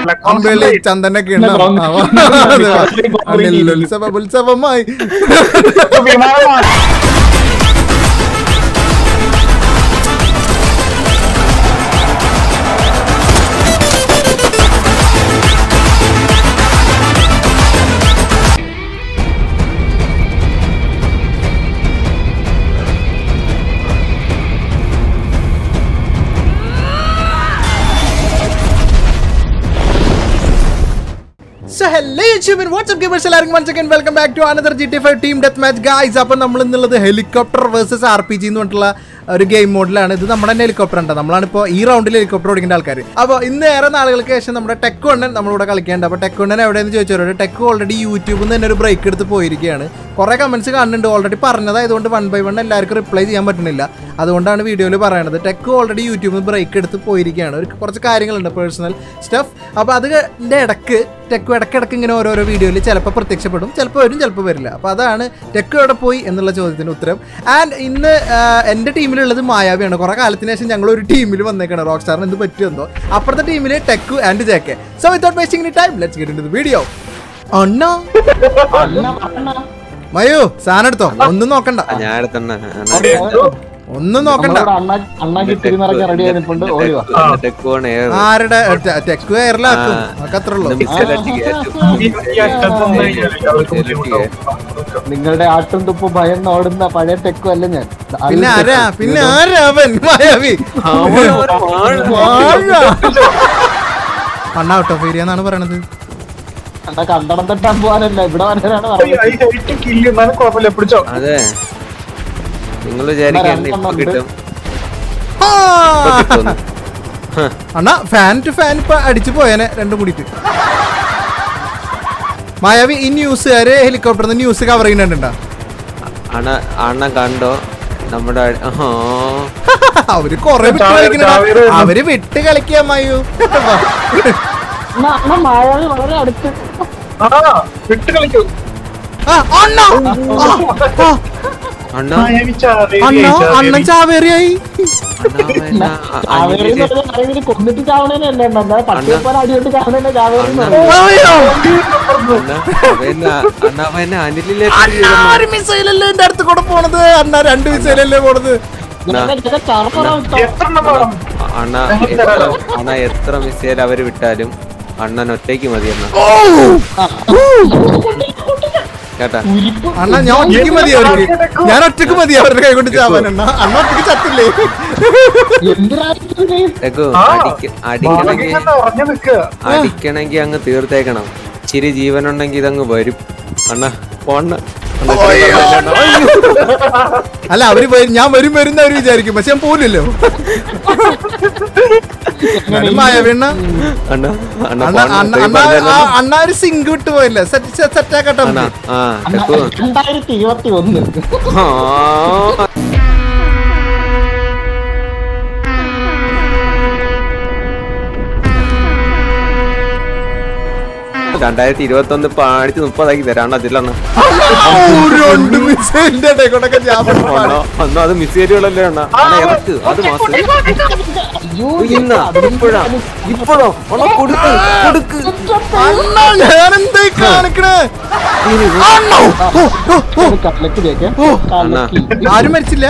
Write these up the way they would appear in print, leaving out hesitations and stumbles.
ചന്ദനൊക്കെ ഉത്സവമായി So hello YouTube and what's up Gamerz, once again welcome back to another GTA 5 team deathmatch guys. അപ്പോൾ നമ്മൾ ഇന്നുള്ളത് helicopter versus RPG എന്ന് പറഞ്ഞിട്ടുള്ള ഒരു ഗെയിം മോഡിലാണ്. ഇത് നമ്മുടെ തന്നെ ഹെലികോപ്റ്റർ ഉണ്ട്. നമ്മളാണിപ്പോൾ ഈ റൗണ്ടിൽ ഹെലികോപ്റ്റർ ഓടിക്കേണ്ട ആൾക്കാർ. അപ്പോൾ ഇന്ന് ഏറെ നാളുകൾക്ക് ശേഷം നമ്മുടെ ടെക് കൊണ്ടൻ നമ്മളിവിടെ കളിക്കേണ്ട. അപ്പോൾ ടെക് കൊണ്ടൻ എവിടെയെന്ന് ചോദിച്ചവരോട് ടെക് ഓൾറെഡി യൂട്യൂബിൽ നിന്ന് തന്നെ ഒരു ബ്രേക്ക് എടുത്ത് പോയിരിക്കുകയാണ്. കുറേ കമൻറ്റ്സ് കാണുന്നുണ്ട്. ഓൾറെഡി പറഞ്ഞതായതുകൊണ്ട് 1 by 1 എല്ലാവർക്കും റിപ്ലൈ ചെയ്യാൻ പറ്റുന്നില്ല. അതുകൊണ്ടാണ് വീഡിയോയിൽ പറയണത്. ടെക് ഓൾറെഡി യൂട്യൂബിൽ നിന്ന് ബ്രേക്ക് എടുത്ത് പോയിരിക്കുകയാണ്. കുറച്ച് കാര്യങ്ങളുണ്ട് പേഴ്സണൽ സ്റ്റഫ്. അപ്പോൾ അതിൻ്റെ ഇടയ്ക്ക് ടെക് ഇടയ്ക്കിടയ്ക്ക് ഇങ്ങനെ ഓരോരോ വീഡിയോയിൽ ചിലപ്പോൾ പ്രത്യക്ഷപ്പെടും, ചിലപ്പോൾ വരും, ചിലപ്പോൾ വരില്ല. അപ്പോൾ അതാണ് ടെക് എവിടെ പോയി എന്നുള്ള ചോദ്യത്തിന് ഉത്തരം. ആൻഡ് ഇന്ന് എൻ്റെ ടീമിലുള്ളത് മായാവിയാണ്. കുറേ കാലത്തിന് ശേഷം ഞങ്ങൾ ഒരു ടീമിൽ വന്നേക്കാണ്. റോക്ക് സ്റ്റാറിന് എന്ത് പറ്റുമെന്നോ. അപ്പുറത്തെ ടീമിൽ tech and JK. So without wasting any time let's get into the video. അണ്ണാ മയോ സാധനം എടുത്തോ, ഒന്നും നോക്കണ്ട, ഒന്നും നോക്കണ്ട. ആരുടെ ടെക് എയറിലാക്കും, അത്ര ഉള്ളൂ. നിങ്ങളുടെ ആട്ടും തുപ്പും ഭയം ഓടുന്ന പഴയ ടെക്കും അല്ല ഞാൻ. പിന്നെ ആരാ അവൻ? മായാവി അണ്ണ ഔട്ട് ഓഫ് ഏരിയ എന്നാണ് പറയണത്. കണ്ടടം തട്ടാൻ പോവാനല്ല, ഇവിടെ വരാനാണ് പിടിച്ചോ. അതെ, നിങ്ങൾ അണ്ണാ ഫാൻ ടു ഫാൻ ഇപ്പൊ അടിച്ചു പോയേനെ രണ്ടും കൂടിയിട്ട്. മായാവി ഈ ന്യൂസുകാര് ഹെലികോപ്റ്ററിൽ ന്യൂസ് കവർ ചെയ്യുന്നുണ്ടോ? അണ്ണ കണ്ടോ നമ്മുടെ അവര് കൊറേ വിട്ട് കളിക്കണ, അവര് വിട്ട് കളിക്കാ മായു. മായാവി വളരെ അടുത്ത് വിട്ട് കളിക്കൂ. അണ്ണൻ ചാവേറിയായി. കൊന്നിട്ട് ചാവണേനല്ലേ, പട്ടിയപ്പാൽ അടിയോട്ട് ചാവണേനെ ചാവേറി. മിസൈലല്ലേ എന്റെ അടുത്ത് കൂടെ പോണത്? അണ്ണ 2 മിസൈലല്ലേ പോണത്? അണ്ണ എത്ര മിസൈൽ അവര് വിട്ടാലും അണ്ണൻ ഒറ്റയ്ക്ക് മതി. അണ്ണാ ഞാൻ ഒറ്റയ്ക്ക് മതി അവർക്ക്, ഞാൻ ഒറ്റയ്ക്ക് മതി അവരുടെ കൈ കൊണ്ട് ചാവാൻ. അണ്ണ ഒറ്റയ്ക്ക് ചത്തില്ലേ? അടിക്കണമെങ്കി അങ്ങ് തീർത്തേക്കണം. ഇച്ചിരി ജീവനുണ്ടെങ്കി ഇതങ്ങ് വരും. അണ്ണ പോണ്ണ അല്ല, അവര് ഞാൻ വരും വരുന്നവര് വിചാരിക്കും, പക്ഷെ ഞാൻ പോലില്ലോ. അണ്ണ ഒരു സിങ്ക് വിട്ടു പോയില്ല. സെറ്റാക്കട്ടെ. 2021 2021 പാടിച്ച് 30 തരാണ്. അതിലാണ് അത് മിസൈലുകളല്ലേ അണ്ണ. ഇറക്ക് അത് മാസം ഇപ്പോഴോ കൊടുക്ക് കൊടുക്ക്. ആരും മരിച്ചില്ല.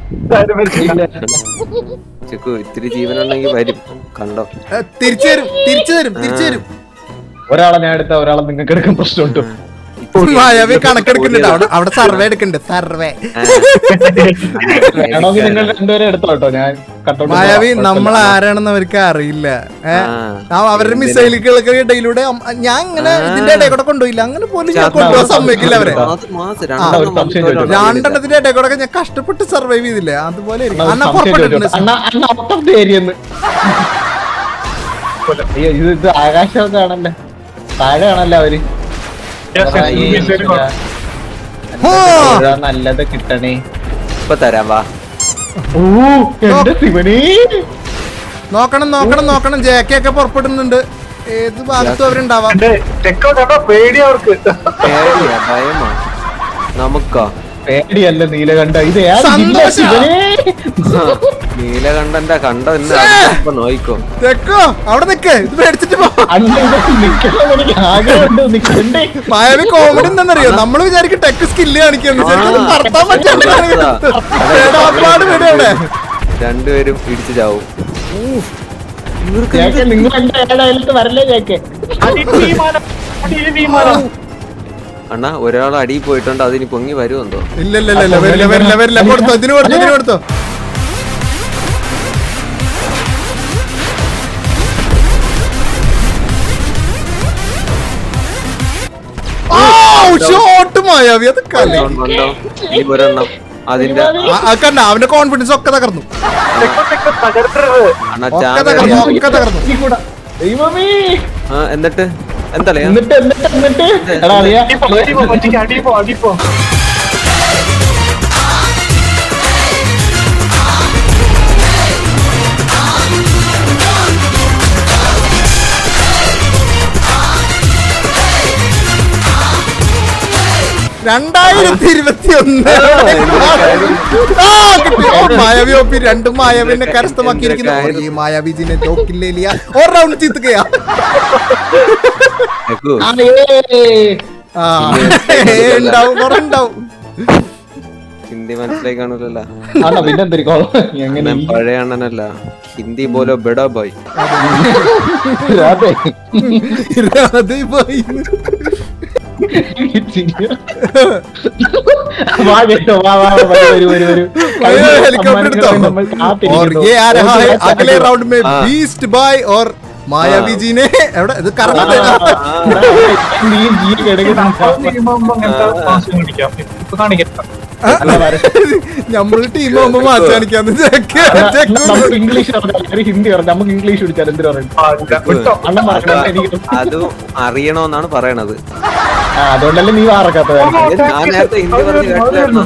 ചെക്കു ഇത്തിരി ജീവനുണ്ടെങ്കിൽ വരും, കണ്ടോ? തിരിച്ചു തരും, തിരിച്ചു തരും, തിരിച്ചു തരും. ഒരാളെ ഞാൻ എടുത്ത ഒരാളെ നിങ്ങൾക്ക് എടുക്കാൻ പ്രശ്നമുണ്ട്. മായാവി കണക്കെടുക്കുന്നുണ്ട്, അവിടെ സർവേ എടുക്കുന്നുണ്ട്. സർവേ മായാവി നമ്മൾ ആരാണെന്ന് അവർക്ക് അറിയില്ല. അവരുടെ മിസൈലുകൾക്ക് ഇടയിലൂടെ ഞാൻ ഇങ്ങനെ ഇതിന്റെ ഇടയിൽ കൂടെ കൊണ്ടുപോയില്ല. അങ്ങനെ പോലും ഞാൻ കൊണ്ടുപോകാൻ സമ്മതിക്കില്ല അവരെ. 2 എണ്ണത്തിന്റെ ഇടയിൽ കൂടെ ഞാൻ കഷ്ടപ്പെട്ട് സർവൈവ് ചെയ്തില്ല. അതുപോലെ ഇത് ആകാശമൊക്കെ ആണല്ലേ, താഴെയാണല്ലേ അവര്. നല്ലത് കിട്ടണേ, ഇപ്പൊ തരാം. വാ നോക്കണം നോക്കണം നോക്കണം. ജെകെയൊക്കെ പുറപ്പെടുന്നുണ്ട്. ഏത് ഭാഗത്തും അവരുണ്ടാവാം. ഭയമാ നമുക്കോ? പേടിയല്ല നീലകണ്ഠ, ഇത് നീലകണ്ഠന്റെ കണ്ട നോയിക്കോ തെക്കോ അവിടെ നിക്ക് ഇത് പേടിച്ചിട്ട് പോ. മായാവി കോമഡി എന്താണെന്നറിയോ, നമ്മള് വിചാരിക്കും ടെക് സ്കില്ല് കാണിക്കുന്നു, നടത്താൻ പറ്റില്ല. അവിടെ രണ്ടുപേരും ഇടിച്ചു ചാവും. അണ്ണാ ഒരാൾ അടിയിൽ പോയിട്ടുണ്ട്, അതിന് പൊങ്ങി വരുമെന്തോ. ഇല്ല കൊടുത്തോ, ഇതിന് കൊടുത്തോ. ഷോട്ട് മായാവി അത് ഒരെണ്ണം അതിന്റെ കണ്ട അവന്റെ കോൺഫിഡൻസ് ഒക്കെ തകർന്നു. എന്നിട്ട് എന്തല്ലേ മായാവി ഒപ്പി രണ്ടും മായാവിനെ കരസ്ഥമാക്കിയിരിക്കുന്നു. ഈ മായാവിജിനെ തോക്കില്ലേലിയ ഒരു റൗണ്ട് ചീത്തുകയാ. ഉണ്ടാവും ഹിന്ദി മനസ്സിലായി കാണൂലല്ല. പഴയ അണ്ണനല്ല, ഹിന്ദി പോലോ ബെഡാ ബോയ്. अगले राउंड में बीस्ट बॉय और मायावी जी ने ഇത് കറങ്ങുന്നത് നമ്മള് ടീം ആകുമ്പോ മാച്ച് കാണിക്കാന്ന്. ഇംഗ്ലീഷ് ഹിന്ദി നമുക്ക് ഇംഗ്ലീഷ് പിടിച്ചാൽ എന്തിനു പറയും, അത് അറിയണോന്നാണ് പറയണത്. അതുകൊണ്ടല്ലേ നീ വാറക്കാത്തത്. ഞാൻ നേരത്തെ ഹിന്ദി പറഞ്ഞ് കേട്ടില്ലായിരുന്നു.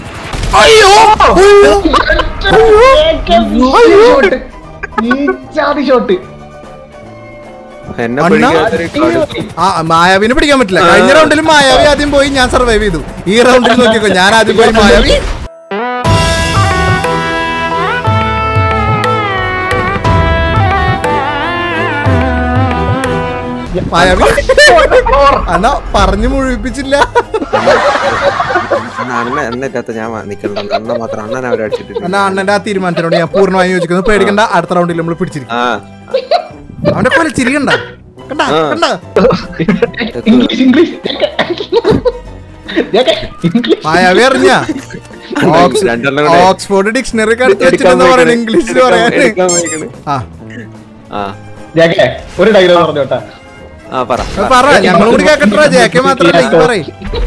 എന്നെ മായാവിനെ പിടിക്കാൻ പറ്റില്ല. കഴിഞ്ഞ റൗണ്ടിൽ മായാവി ആദ്യം പോയി, ഞാൻ സർവൈവ് ചെയ്തു. ഈ റൗണ്ടിൽ നോക്കിക്കോ, ഞാൻ ആദ്യം പോയി മായാവി. മായാവി അണ്ണാ പറഞ്ഞു മുഴുവിപ്പിച്ചില്ല. അണ്ണന്റെ ആ തീരുമാനത്തിനോട് ഞാൻ പൂർണ്ണമായി യോജിക്കുന്നു. പേടിക്കണ്ട, അടുത്ത റൗണ്ടിൽ നമ്മൾ പിടിച്ചിരിക്കും. അവന്റെ പോലെ ചിരിക്കണ്ട. മായാവി അറിഞ്ഞ ഓക്സ്ഫോർഡ് ഡിക്ഷണറി ഒക്കെ അടുത്ത് വെച്ചിട്ടെന്ന് പറയണ ഇംഗ്ലീഷിൽ പറയാൻ. ഒരു ഡയലോഗ് പറഞ്ഞോട്ടാ, പറ ഞങ്ങളും കൂടി കേക്കട്ടോ. ജേക്കെ മാത്രല്ല ഇത് പറയും.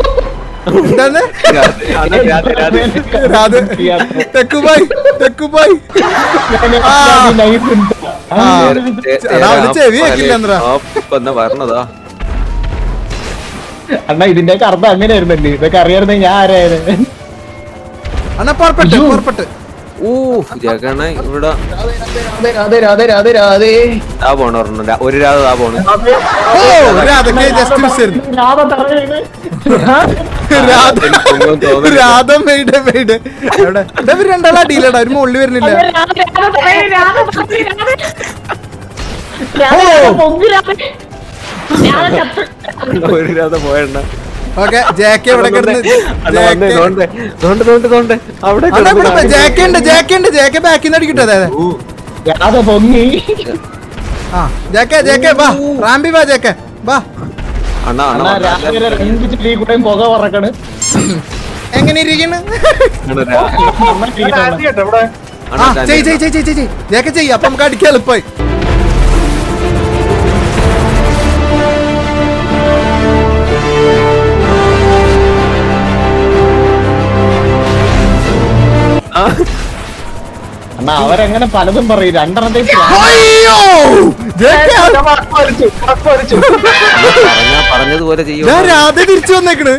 അണ്ണാ ഇതിന്റെയൊക്കെ അർത്ഥം അങ്ങനെയായിരുന്നല്ലേ, ഇതൊക്കെ അറിയായിരുന്നെ ഞാൻ ആരായിരുന്നു. അണ്ണാ പുറപ്പെട്ട് ഇവിടെ ഒരു രണ്ടാളാ ഡീലടാ, ഒരു മുകളിൽ വരുന്നില്ല. ഒരു രാധ പോയണ്ട. ഓക്കെ ജാക്കി എവിടെ കിടന്ന് ജാക്കി ബാക്കിന്ന് അടിക്കട്ടെ. അതെ റാംബി വാ ജാക്കെ വാ. പുക പറക്കണ്. എങ്ങനെ ഇരിക്കുന്നു ജാക്കെ ചെയ്യ, അപ്പൊ നമുക്ക് അടിക്കാൻ എളുപ്പമായി. അണ്ണാ അവരങ്ങനെ പലതും പറയും. രണ്ടെണ്ണത്തെ പറഞ്ഞതുപോലെ ചെയ്യും. രാധ തിരിച്ചു വന്നേക്കണ്.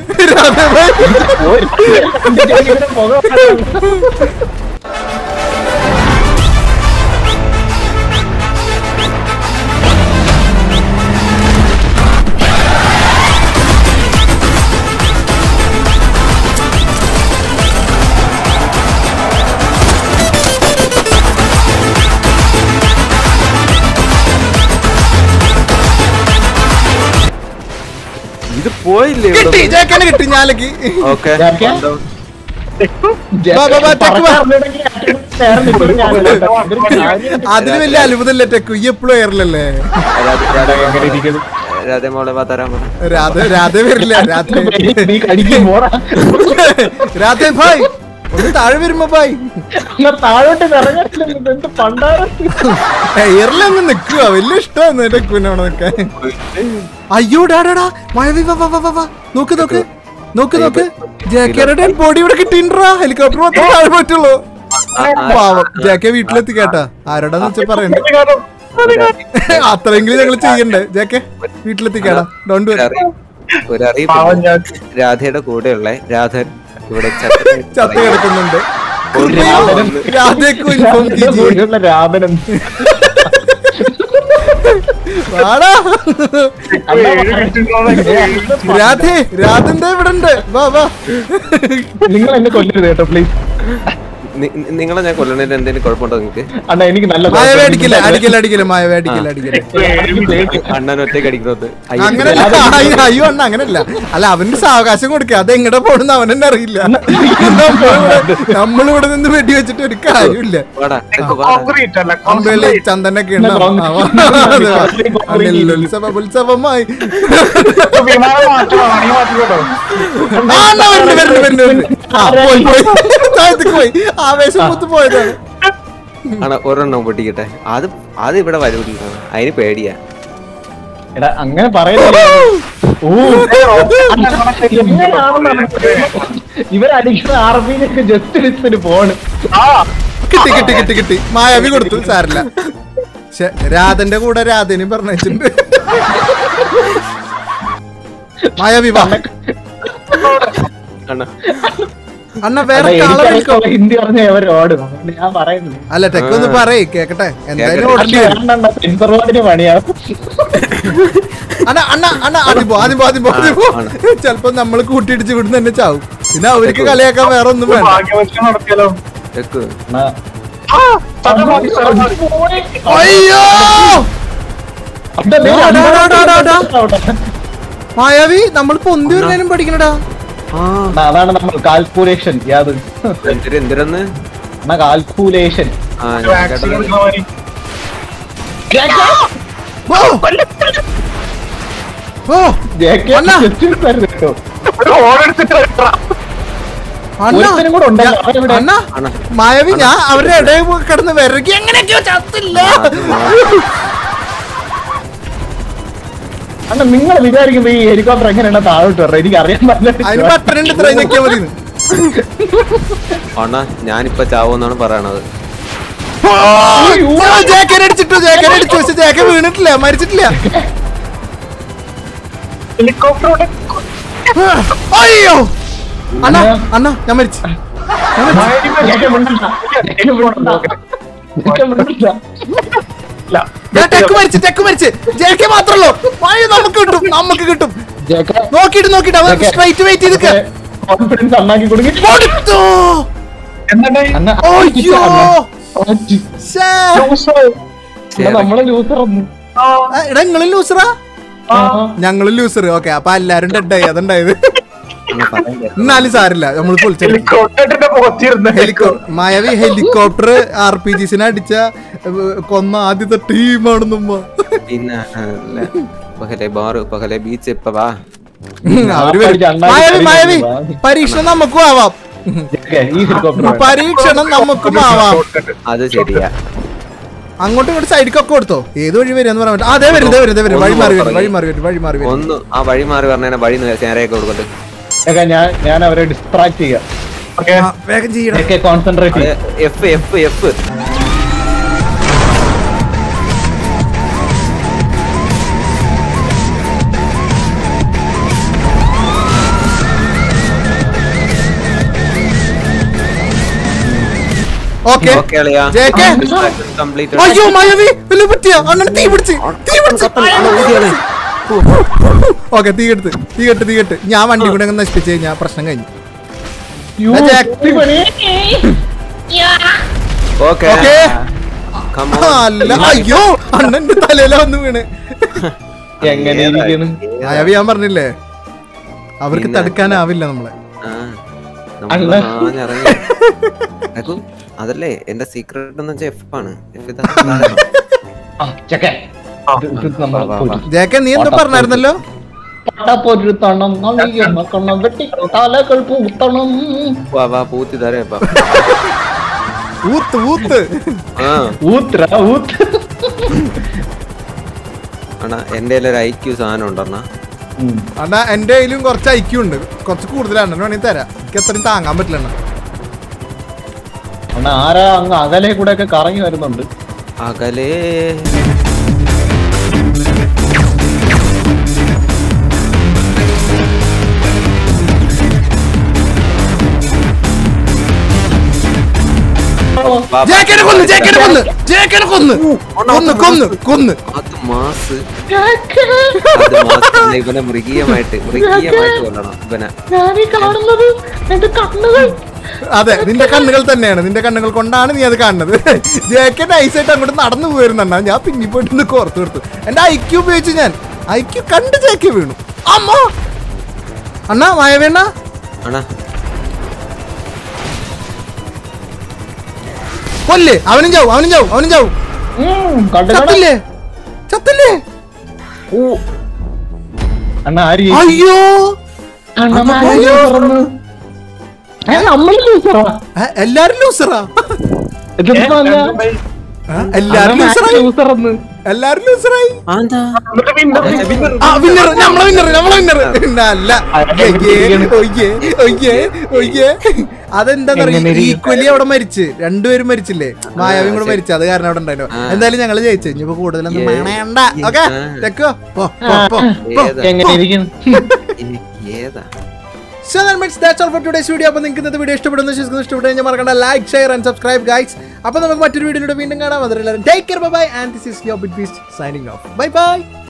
പോയില്ലേ കിട്ടി ജേക്കനെ കിട്ടി ഞാലേക്ക് അതിന് വലിയ അത്ഭുതല്ലേ ടെക്കു ഈ എപ്പോഴും എയറിലല്ലേ രാധ വരില്ല രാധേ ഭായ് ഒന്ന് താഴെ വരുമ്പോ ഭായ് താഴോട്ട് എയറിലങ്ങ് നിക്കുക വലിയ ഇഷ്ടമാണ് ടെക്കുവിനെ അവിടെ നിൽക്കാൻ. അയ്യോ ഡാടാ മഴവി വാ നോക്ക് നോക്ക് നോക്ക് നോക്ക് ജാക്കയുടെ ബോഡി ഇവിടെ കിട്ടിണ്ടാ ഹെലികോപ്റ്റർ മാത്രമേ താഴെ പറ്റുള്ളൂ. പാവം ജാക്കെ വീട്ടിലെത്തി കേട്ടാ ആരോടാന്ന് വെച്ചാ പറയണ്ടേ അത്രയെങ്കിലും ഞങ്ങള് ചെയ്യണ്ടേ ജാക്കെ വീട്ടിലെത്തിക്കാടാ ഡോണ്ട് വറി. രാധയുടെ കൂടെയുള്ള രാധ ഇവിടെ ചത്ത് കിടക്കുന്നുണ്ട്. രാധയ്ക്കും ഇൻഫോം രാധനം രാധേ രാധന്റെ ഇവിടെ ഉണ്ട് വാ വാ. നിങ്ങൾ എന്നെ കൊല്ലരുത് കേട്ടോ പ്ലീസ്. നിങ്ങളെ ഞാൻ കൊല്ലണേന് എന്തെങ്കിലും കുഴപ്പമുണ്ടോ നിങ്ങക്ക്? അണ്ണാ എനിക്ക് നല്ല അടിക്കില്ല അടിക്കില്ല അടിക്കില്ല മായ അടിക്കില്ല അടിക്കില്ല. അണ്ണൻ ഒറ്റയ്ക്ക് അടിക്കുന്നത് അങ്ങനല്ല അയ്യോ അണ്ണ അങ്ങനല്ല. അല്ല അവന്റെ സാവകാശം കൊടുക്കുക അത് എങ്ങടെ പോണെന്ന് അവനെന്നെ അറിയില്ല. നമ്മളിവിടെ നിന്ന് വെടി വെച്ചിട്ട് ഒരു കാര്യമില്ല. അമ്പേളി ചന്ദനൊക്കെ ഉത്സവം ഉത്സവമായി പോയി ആവേശം പൂത്ത് പോയതാണ്. ഒരെണ്ണം പൊട്ടിക്കട്ടെ അത് ഇവിടെ വരൂല്ല അതിന് പേടിയാ. എടാ അങ്ങനെ പറയുന്നത് ഇവരടിക്കുന്ന ആർപിയിലേക്ക് ജസ്റ്റ് ലിസ്റ്റിന് പോണ്. കിട്ടി കിട്ടി കിട്ടി കിട്ടി മായാവി കൊടുത്തു സാരില്ല. രാധന്റെ കൂടെ രാധനും പറഞ്ഞിട്ടുണ്ട്. മായാവി വാ അണ്ണ വേറെ ഹിന്ദി പറഞ്ഞ ഓടും ഞാൻ പറയുന്നു. അല്ല ടെക്കൊന്ന് പറയേ കേക്കട്ടെ എന്തായാലും പണിയാവും. അണ്ണ അണ്ണ അണ്ണ ആദ്യം പോ ആദ്യം പോ ആദ്യം പോ ആദ്യം പോ. ചെലപ്പോ നമ്മള് കൂട്ടിയിടിച്ച് വിടുന്ന തന്നെ ചാവും. പിന്നെ അവർക്ക് കളിയാക്കാൻ വേറെ ഒന്നും വേണ്ട. അയ്യോ മായാവി നമ്മൾ പൊന്തി വരുന്നതിനും പഠിക്കണടാ. അതാണ് നമ്മൾ കാൽക്കുലേഷൻ. എന്തിനെന്ന് കാൽക്കുലേഷൻ. മായാവി ഞാൻ അവരുടെ ഇടയിൽ കിടന്ന് വിറകി എങ്ങനെയൊക്കെയോ ചത്തില്ല. അണ്ണാ നിങ്ങൾ വിചാരിക്കുമ്പോ ഈ ഹെലികോപ്റ്റർ എങ്ങനെയാണ് താഴോട്ട് വരണം എനിക്ക് അറിയാൻ പറ്റില്ല. അണ്ണാ ഞാനിപ്പോ ചാവോന്നാണ് പറയണത്. അടിച്ചിട്ടു ജാക്കറ്റ് അടിച്ചു പക്ഷെ ജാക്ക വീണിട്ടില്ല മരിച്ചിട്ടില്ല. അയ്യോ അണ്ണാ അണ്ണാ ഞാൻ മരിച്ചു. ടെക്ക് മരിച്ച് ജെകെ മാത്രല്ലോ നമുക്ക് കിട്ടും നമുക്ക് കിട്ടും. നോക്കിട്ട് നോക്കിട്ട് അവൻ സ്ട്രൈറ്റ് വെയിറ്റ് ചെയ്ത് കോൺഫിഡൻസ് അണ്ണാക്കി കൊടുക്കും. നമ്മളെ ലൂസർ നിങ്ങളും ലൂസറാ ഞങ്ങളും ലൂസർ. ഓക്കെ അപ്പൊ എല്ലാരും ഡെഡായി അതുണ്ടായത്. എന്നാലും സാരില്ല നമ്മൾ മായാവി ഹെലികോപ്റ്റർ RPGസിനെ അടിച്ച കൊന്ന ആദ്യത്തെ ടീമാണെന്നുമ്മ. പിന്നെ മായാവി പരീക്ഷണം നമുക്കും ആവാം. പരീക്ഷണം നമുക്കും ആവാം. അത് ശരിയാ. അങ്ങോട്ടും ഇങ്ങോട്ട് സൈഡിക്കൊക്കെ കൊടുത്തോ ഏത് വഴി വരും പറയാൻ പറ്റും. അതേ വരും വഴി മാറി ഒന്ന് ആ വഴി മാറി പറഞ്ഞ വഴി നേരെയൊക്കെ കൊടുക്കട്ടെ. ഞാൻ അവരെ ഡിസ്ട്രാക്ട് ചെയ്യാം. വേഗം ചെയ്യണം കോൺസെൻട്രേറ്റ് F അയ്യോ മായാവി വല്ല പറ്റിയ അണ്ണൻ തീ പിടിച്ച് ഓക്കെ തീ കെട്ട് ഞാൻ വണ്ടി കൂടെ നശിപ്പിച്ച് കഴിഞ്ഞാൽ പ്രശ്നം കഴിഞ്ഞു. അല്ല അയ്യോ അണ്ണന്റെ തലയില വന്ന് വീണ്. മായാവി ഞാൻ പറഞ്ഞില്ലേ അവർക്ക് തടുക്കാനാവില്ല നമ്മളെ. അതല്ലേ എന്റെ സീക്രട്ട് എന്ന് വെച്ചാൽ എഫ് ആണ്. ജേക്കെ നീ എന്താ പറഞ്ഞായിരുന്നല്ലോ? പൂത്തി തരേപ്പാ ഊത്ത് ഊത്ത് അണ്ണാ എന്റെ ഒരു ഐക്യു സാധനം ഉണ്ടെന്നാ. അണ്ണാ എന്റെ കയ്യിലും കുറച്ച് ഐക്യു ഉണ്ട്, കുറച്ച് കൂടുതലാണ്. വേണമെങ്കിൽ തരാം, എനിക്ക് എത്രയും താങ്ങാൻ പറ്റില്ല. ആരാ അങ്ങ് അകലെ കൂടെ ഒക്കെ കറങ്ങി വരുന്നുണ്ട്. അകലേ ഇവനെ മൃഗീയമായിട്ട് കൊല്ലണം ഇവനെ. അതെ, നിന്റെ കണ്ണുകൾ തന്നെയാണ്, നിന്റെ കണ്ണുകൾ കൊണ്ടാണ് നീ അത് കാണുന്നത്. ജേക്കെ നൈസായിട്ട് അങ്ങോട്ട് നടന്നു പോയിരുന്ന ഞാൻ പിന്നെ പോയിട്ട് കോർത്തു കൊടുത്തു. എന്റെ ഐക്യു ഉപയോഗിച്ച് ഞാൻ ഐക്യു കണ്ട് ജേക്കെ വീണു. അമ്മ അണ്ണാ മായ വേണ അണ്ണാ കൊല്ലേ. അവനും ചാവും, അവനും ചാവും, അവനും ചാവും. ചത്തില്ലേ ചത്തില്ലേ? അയ്യോ എല്ലാരും ലൂസറാ, എല്ലാരും ലൂസറായി, എല്ലാരും ലൂസറായി. നമ്മളെ വിന്നർ അല്ല. അതെന്താ ഈക്വലി അവിടെ മരിച്ച്, രണ്ടുപേരും മരിച്ചില്ലേ? മായാവിയും കൂടെ മരിച്ചു, അത് കാരണം അവിടെ ഉണ്ടായിരുന്നു. എന്തായാലും ഞങ്ങള് ജയിച്ചു. ഇനിയിപ്പോ കൂടുതലൊന്നും വേണ്ട. ഓക്കെ തെക്കോ So that means that's all for today's video. അപ്പോൾ നിങ്ങൾക്ക് ഇന്നത്തെ വീഡിയോ ഇഷ്ടപ്പെട്ടു കഴിഞ്ഞാൽ മറക്കണ്ട like, share and subscribe guys. അപ്പോൾ നമുക്ക് മറ്റൊരു വീഡിയോയുടെ വീണ്ടും കാണാം. അതുവരെ എല്ലാവരും take care, bye bye, and this is your big beast signing off. Bye by.